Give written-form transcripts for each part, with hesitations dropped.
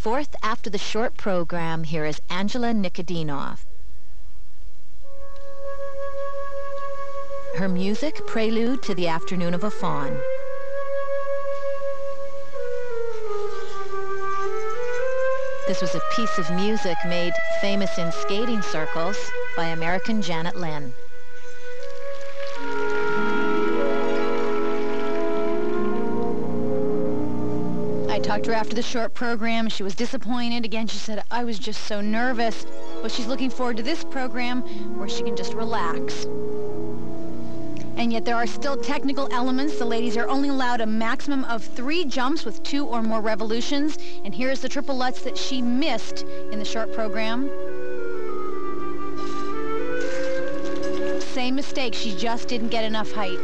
fourth after the short program, here is Angela Nikodinov. Her music, Prelude to the Afternoon of a Faun. This was a piece of music made famous in skating circles by American Janet Lynn. I talked to her after the short program. She was disappointed. Again, she said, I was just so nervous. Well, she's looking forward to this program where she can just relax. And yet there are still technical elements. The ladies are only allowed a maximum of 3 jumps with 2 or more revolutions. And here's the triple lutz that she missed in the short program. Same mistake. She just didn't get enough height.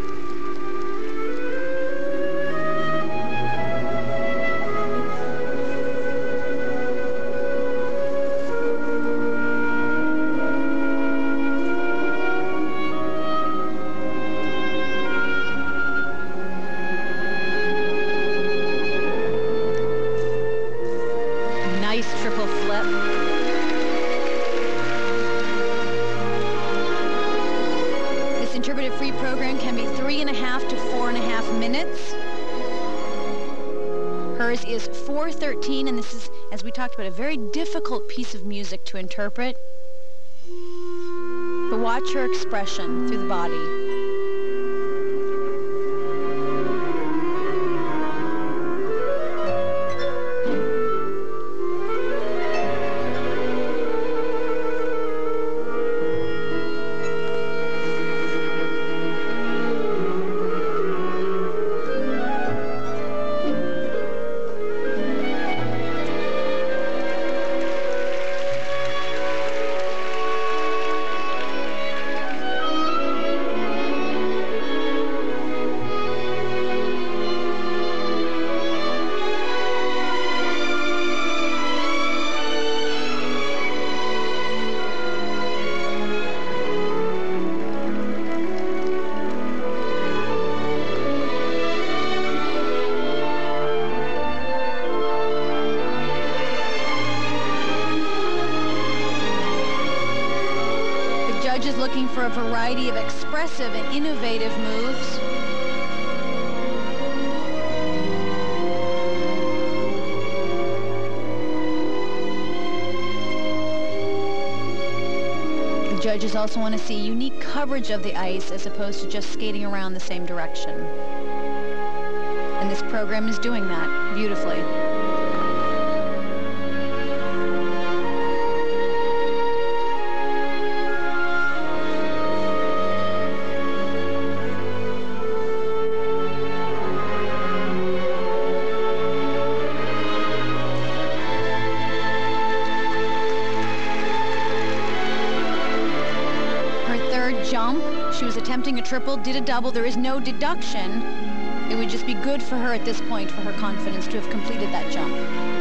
Triple flip. This interpretive free program can be 3.5 to 4.5 minutes. Hers is 4:13, and this is, as we talked about, a very difficult piece of music to interpret. But watch her expression through the body. Judges looking for a variety of expressive and innovative moves. The judges also want to see unique coverage of the ice as opposed to just skating around the same direction. And this program is doing that beautifully. Jump. She was attempting a triple, did a double. There is no deduction. It would just be good for her at this point, for her confidence, to have completed that jump.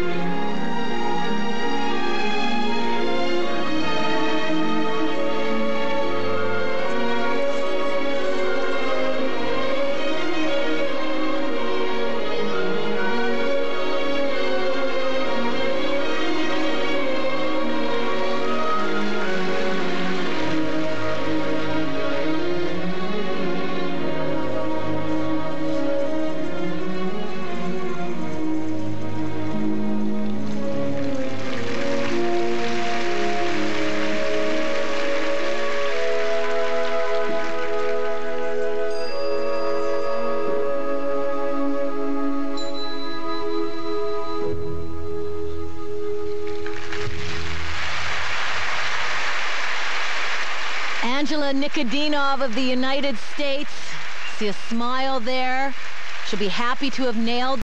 Angela Nikodinov of the United States. See a smile there. She'll be happy to have nailed